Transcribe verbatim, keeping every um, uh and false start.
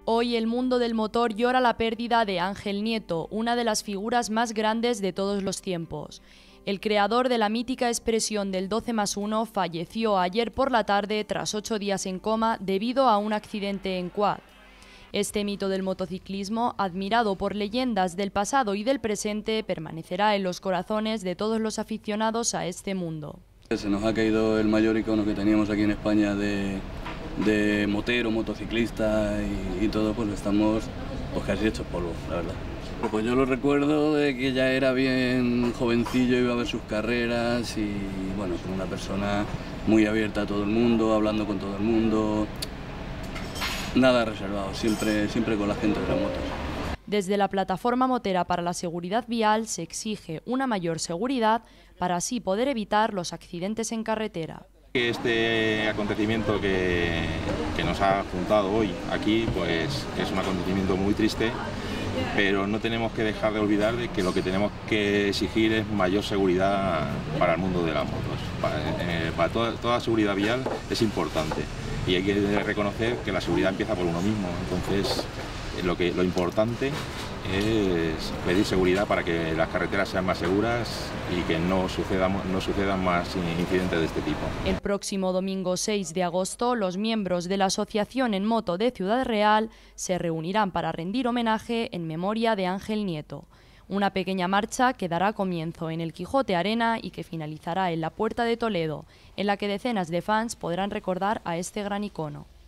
Hoy el mundo del motor llora la pérdida de Ángel Nieto, una de las figuras más grandes de todos los tiempos. El creador de la mítica expresión del doce más uno falleció ayer por la tarde tras ocho días en coma debido a un accidente en quad. Este mito del motociclismo, admirado por leyendas del pasado y del presente, permanecerá en los corazones de todos los aficionados a este mundo. Se nos ha caído el mayor icono que teníamos aquí en España de, de motero, motociclista y, y todo, pues estamos pues casi hechos polvo, la verdad. Pues yo lo recuerdo de que ya era bien jovencillo, iba a ver sus carreras y bueno, como una persona muy abierta a todo el mundo, hablando con todo el mundo, nada reservado, siempre, siempre con la gente de las motos. Desde la Plataforma Motera para la Seguridad Vial se exige una mayor seguridad para así poder evitar los accidentes en carretera. Este acontecimiento que, que nos ha juntado hoy aquí pues es un acontecimiento muy triste, pero no tenemos que dejar de olvidar de que lo que tenemos que exigir es mayor seguridad para el mundo de las motos. Para, eh, para toda, toda seguridad vial es importante y hay que reconocer que la seguridad empieza por uno mismo. Entonces lo, que, lo importante es pedir seguridad para que las carreteras sean más seguras y que no sucedan, no sucedan más incidentes de este tipo. El próximo domingo seis de agosto, los miembros de la Asociación en Moto de Ciudad Real se reunirán para rendir homenaje en memoria de Ángel Nieto. Una pequeña marcha que dará comienzo en el Quijote Arena y que finalizará en la Puerta de Toledo, en la que decenas de fans podrán recordar a este gran icono.